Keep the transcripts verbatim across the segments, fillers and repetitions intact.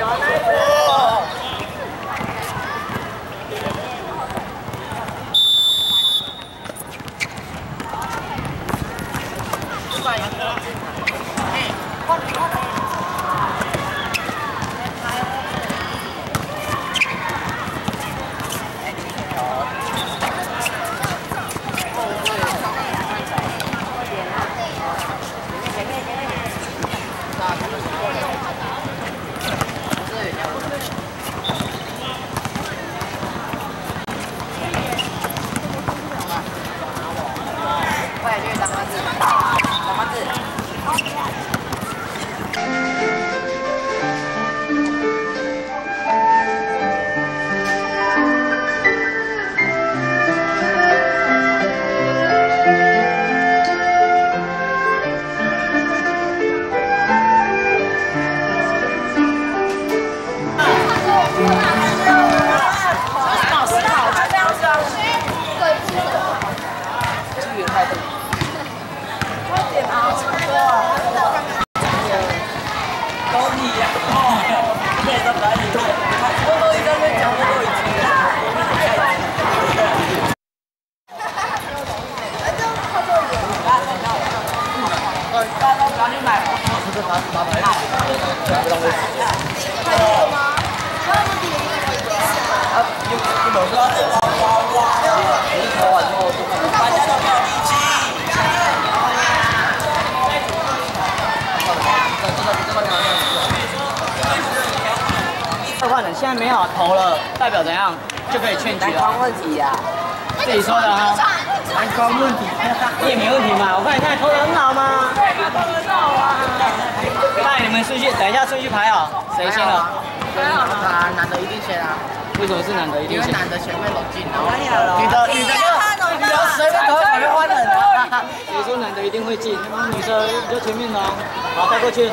换了，现在没好投了，代表怎样就可以劝局了？篮筐问题呀，自己说的哈。篮筐问题，你也没问题嘛？我看你看投的很好嘛。对，投得好啊。那你们顺序，等一下顺序排好，谁先了？ 排好了。啊，男的一定先啊。 为什么是男的一定先？ 因为男的前面冷静，然后女的女的就女的随便投旁边换人啊。 谁说男的一定会进？女生就前面哦。好，带过去。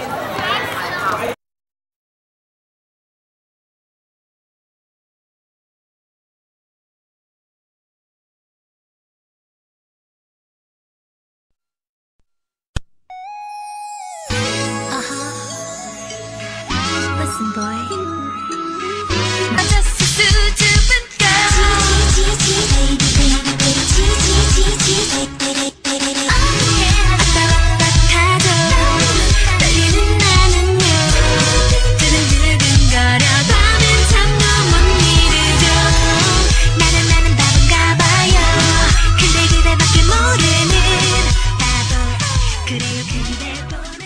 Listen, boy. I'm just a stupid girl. Baby, baby, baby, baby, baby. Oh yeah. 아까웠다가도 떨리는 나는요. 두근두근거려 밤엔 잠도 못 이루죠. 나는 나는 바본가 봐요. 근데 그대밖에 모르는 바보. 그래요 그대 보는.